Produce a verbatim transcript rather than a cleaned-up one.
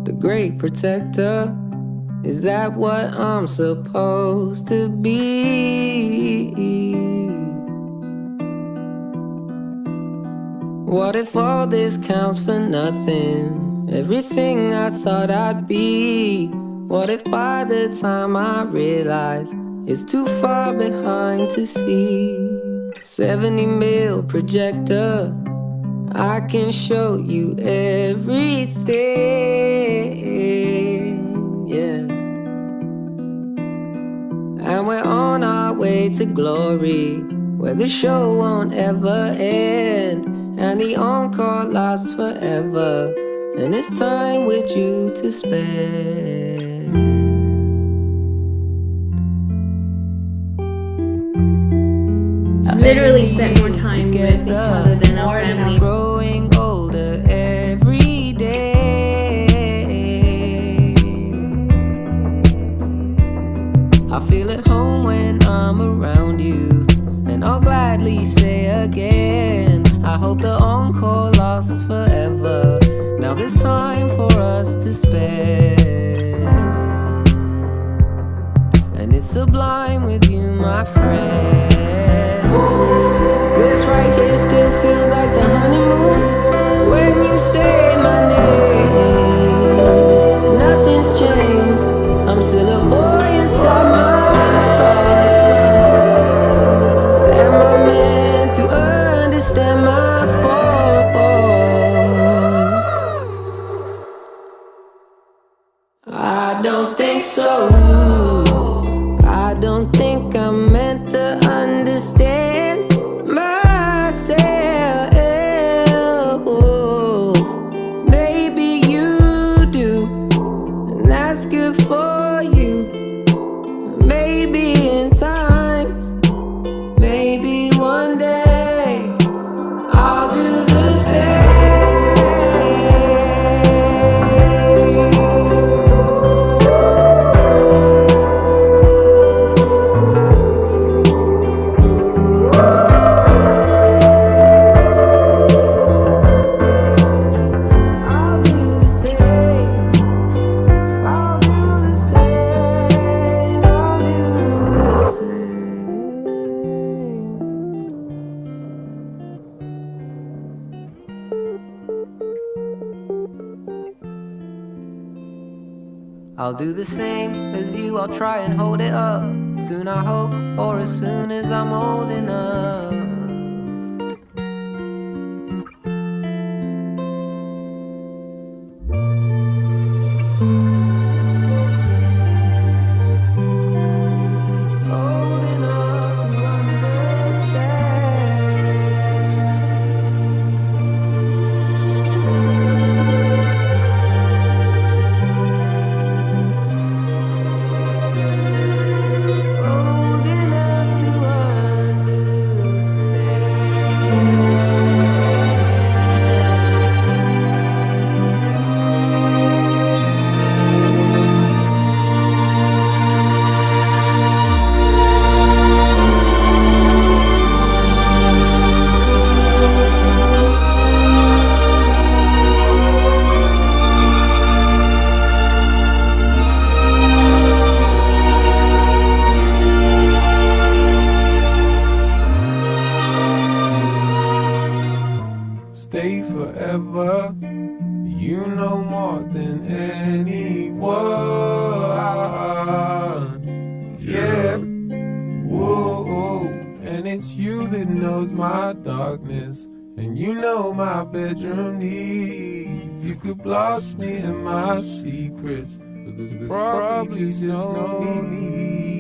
the great protector. Is that what I'm supposed to be? What if all this counts for nothing? Everything I thought I'd be. What if by the time I realize it's too far behind to see? seventy mil projector, I can show you everything, yeah. And we're on our way to glory, where the show won't ever end, and the encore lasts forever, and it's time with you to spend. I've literally spent more time with each other than our family. Growing older every day. I feel at home when I'm around you, and I'll gladly say again, I hope the encore lasts forever. Now there's time for us to spend, and it's sublime with you, my friend. This right here still feels like the honeymoon. When you say my name, nothing's changed. I'm still a boy inside my thoughts. Am I meant to understand my faults? I don't think so. I don't think I'm meant to understand myself. Maybe you do, and that's good for you. Maybe in time, maybe one day I'll do the same. I'll do the same as you, I'll try and hold it up. Soon I hope, or as soon as I'm old enough. Old enough to stay forever. You know more than anyone. Yeah. Whoa, whoa. And it's you that knows my darkness, and you know my bedroom needs. You could blast me in my secrets, but there's probably just no need.